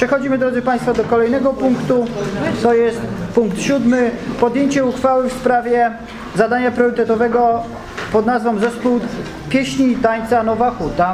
Przechodzimy, drodzy Państwo, do kolejnego punktu. To jest punkt 7. Podjęcie uchwały w sprawie zadania priorytetowego pod nazwą Zespół Pieśni i Tańca Nowa Huta.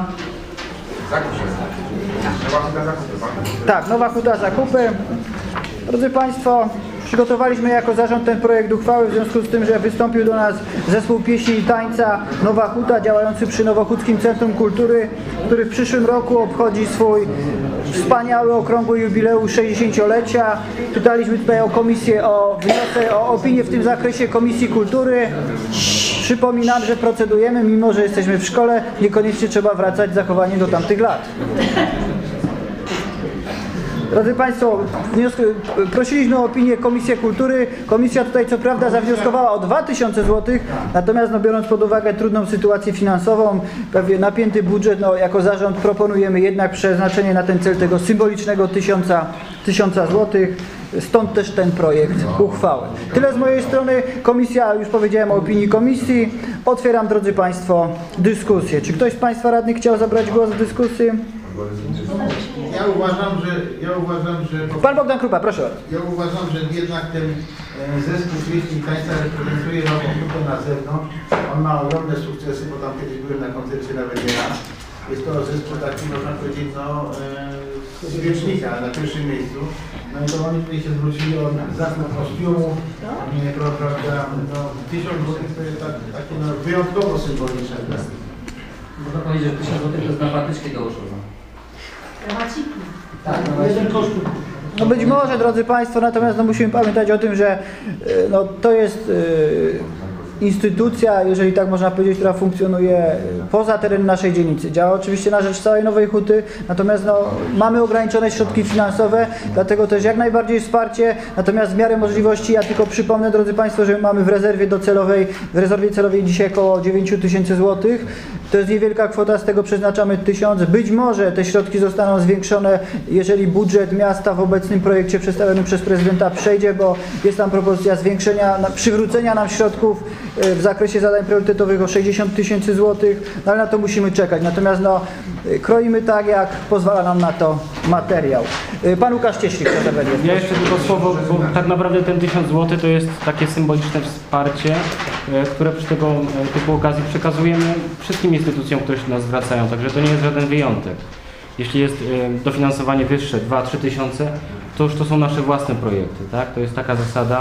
Tak, Nowa Huta Zakupy. Drodzy Państwo, przygotowaliśmy jako zarząd ten projekt uchwały w związku z tym, że wystąpił do nas Zespół Pieśni i Tańca Nowa Huta, działający przy Nowochódzkim Centrum Kultury, który w przyszłym roku obchodzi swój wspaniały, okrągły jubileusz 60-lecia. Pytaliśmy tutaj o komisję, o wniosek, o opinię w tym zakresie Komisji Kultury. Przypominam, że procedujemy, mimo że jesteśmy w szkole, niekoniecznie trzeba wracać z zachowaniem do tamtych lat. Drodzy Państwo, prosiliśmy o opinię Komisję Kultury. Komisja tutaj co prawda zawnioskowała o 2000 zł, natomiast biorąc pod uwagę trudną sytuację finansową, pewnie napięty budżet, jako zarząd proponujemy jednak przeznaczenie na ten cel tego symbolicznego 1000 zł. Stąd też ten projekt uchwały. Tyle z mojej strony. Komisja, już powiedziałem o opinii komisji. Otwieram, drodzy Państwo, dyskusję. Czy ktoś z Państwa radnych chciał zabrać głos w dyskusji? Ja uważam, że... Pan Bogdan Krupa, proszę bardzo. Ja uważam, że jednak ten zespół pieśni i tańca reprezentuje Nową Hutę na zewnątrz. On ma ogromne sukcesy, bo tam kiedyś byłem na koncercie nawet raz. Jest to zespół taki, można powiedzieć, z wiecznika na pierwszym miejscu. No i to oni tutaj się zwrócili o zakup kostiumów, prawda, 1000 zł to jest takie wyjątkowo symboliczne. Można powiedzieć, że 1000 zł to jest na patyczki do uszu. Tak, no być może, drodzy Państwo, natomiast musimy pamiętać o tym, że to jest instytucja, jeżeli tak można powiedzieć, która funkcjonuje poza terenem naszej dzielnicy. Działa oczywiście na rzecz całej Nowej Huty, natomiast mamy ograniczone środki finansowe, dlatego też jak najbardziej wsparcie, natomiast w miarę możliwości, ja tylko przypomnę, drodzy Państwo, że mamy w rezerwie celowej dzisiaj około 9000 zł. To jest niewielka kwota, z tego przeznaczamy 1000. Być może te środki zostaną zwiększone, jeżeli budżet miasta w obecnym projekcie przedstawionym przez prezydenta przejdzie, bo jest tam propozycja zwiększenia, przywrócenia nam środków w zakresie zadań priorytetowych o 60 000 zł, ale na to musimy czekać. Natomiast kroimy tak, jak pozwala nam na to materiał. Pan Łukasz Cieślik, proszę bardzo. Ja jeszcze tylko słowo, bo tak naprawdę ten 1000 zł to jest takie symboliczne wsparcie, które przy tego typu okazji przekazujemy wszystkim instytucjom, które się do nas zwracają, także to nie jest żaden wyjątek. Jeśli jest dofinansowanie wyższe, 2-3 tysiące, to już to są nasze własne projekty, tak? To jest taka zasada.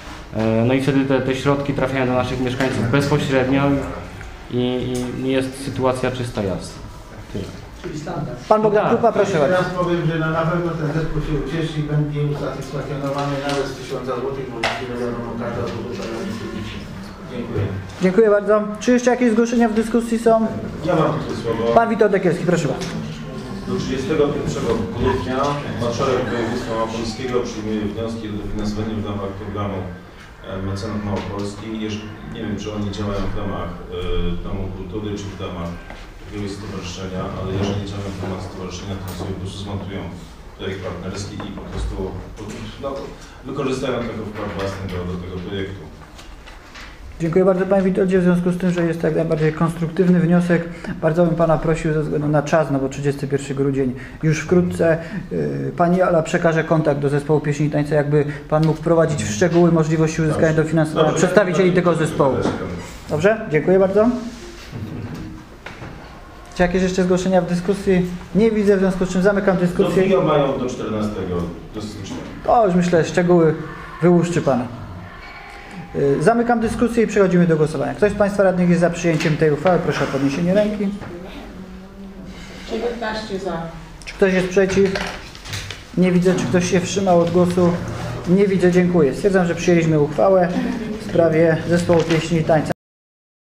No i wtedy te środki trafiają do naszych mieszkańców bezpośrednio i jest sytuacja czysta, jasna. Tyle. Pan Bogdan Krupa, proszę bardzo. Teraz powiem, że na pewno ten zespół się ucieszy i będzie usatysfakcjonowany nawet z 1000 zł, bo nie wiadomo, każda złotówka. Dziękuję. Dziękuję bardzo. Czy jeszcze jakieś zgłoszenia w dyskusji są? Ja mam tylko słowo. Pan Witold Dekielski, proszę bardzo. Do 31 grudnia Marszałek Województwa Małopolskiego przyjmuje wnioski o dofinansowanie w ramach programu Mecenat Małopolski. Nie wiem, czy oni działają w ramach Domu Kultury, czy w ramach jakiegoś stowarzyszenia, ale jeżeli działają w ramach stowarzyszenia, to sobie po prostu zmontują projekt partnerski i po prostu wykorzystają tego wkład własny do tego projektu. Dziękuję bardzo Panie Witoldzie, w związku z tym, że jest tak najbardziej konstruktywny wniosek, bardzo bym Pana prosił ze względu na czas, bo 31 grudzień już wkrótce. Pani Ala przekaże kontakt do Zespołu Pieśni i Tańca, jakby Pan mógł wprowadzić w szczegóły możliwości uzyskania dofinansowania przedstawicieli tego zespołu. Dobrze? Dziękuję bardzo. Czy jakieś jeszcze zgłoszenia w dyskusji? Nie widzę, w związku z czym zamykam dyskusję. No, mają do 14 stycznia. O, już myślę, szczegóły wyłuszczy Pana. Zamykam dyskusję i przechodzimy do głosowania. Ktoś z Państwa radnych jest za przyjęciem tej uchwały? Proszę o podniesienie ręki. 19 za. Czy ktoś jest przeciw? Nie widzę. Czy ktoś się wstrzymał od głosu? Nie widzę. Dziękuję. Stwierdzam, że przyjęliśmy uchwałę w sprawie Zespołu Pieśni i Tańca.